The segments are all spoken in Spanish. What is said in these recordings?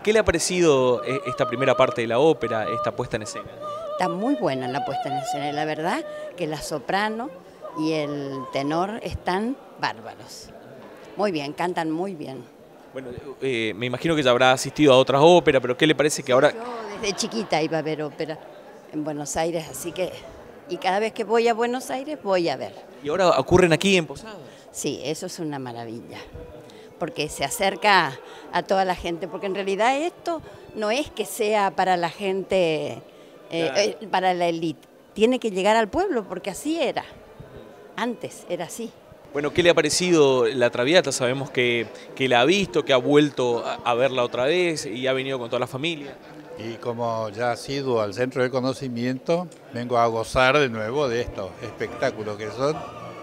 ¿Qué le ha parecido esta primera parte de la ópera, esta puesta en escena? Está muy buena la puesta en escena, la verdad que la soprano y el tenor están bárbaros. Muy bien, cantan muy bien. Bueno, me imagino que ya habrá asistido a otras óperas, pero ¿qué le parece que ahora...? Yo desde chiquita iba a ver ópera en Buenos Aires, así que... Y cada vez que voy a Buenos Aires voy a ver. ¿Y ahora ocurren aquí en Posadas? Sí, eso es una maravilla, porque se acerca a toda la gente, porque en realidad esto no es que sea para la gente, para la élite, tiene que llegar al pueblo, porque así era, antes era así. Bueno, ¿qué le ha parecido La Traviata? Sabemos que la ha visto, que ha vuelto a verla otra vez y ha venido con toda la familia. Y como ya ha ido al Centro de Conocimiento, vengo a gozar de nuevo de estos espectáculos que son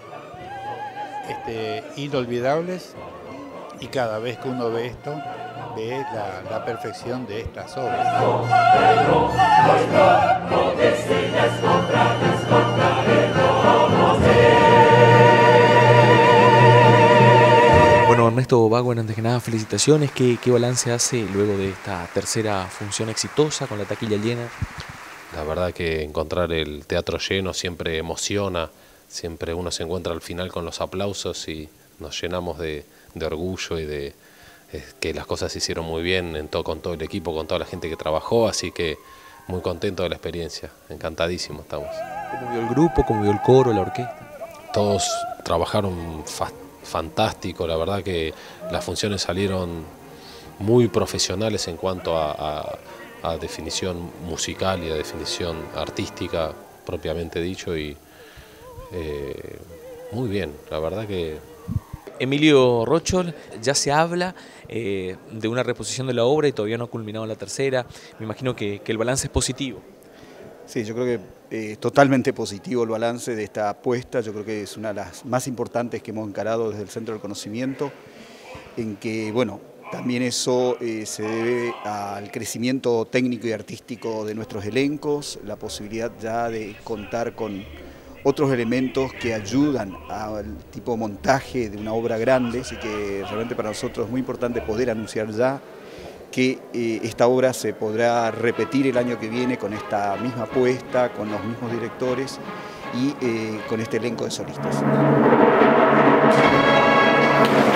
inolvidables, y cada vez que uno ve esto, ve la perfección de estas obras. Bueno, Ernesto Baguen, antes que nada, felicitaciones. ¿Qué balance hace luego de esta tercera función exitosa con la taquilla llena? La verdad que encontrar el teatro lleno siempre emociona, siempre uno se encuentra al final con los aplausos y nos llenamos de orgullo y de que las cosas se hicieron muy bien con todo el equipo, con toda la gente que trabajó, así que muy contento de la experiencia, encantadísimo estamos. ¿Cómo vio el grupo, cómo vio el coro, la orquesta? Todos trabajaron fantástico, la verdad que las funciones salieron muy profesionales en cuanto a definición musical y a definición artística propiamente dicho, y muy bien, la verdad que... Emilio Rochol, ya se habla de una reposición de la obra y todavía no ha culminado la tercera. Me imagino que el balance es positivo. Sí, yo creo que totalmente positivo el balance de esta apuesta. Yo creo que es una de las más importantes que hemos encarado desde el Centro del Conocimiento, en que, bueno, también eso se debe al crecimiento técnico y artístico de nuestros elencos, la posibilidad ya de contar con otros elementos que ayudan al tipo de montaje de una obra grande, así que realmente para nosotros es muy importante poder anunciar ya que esta obra se podrá repetir el año que viene con esta misma apuesta, con los mismos directores y con este elenco de solistas.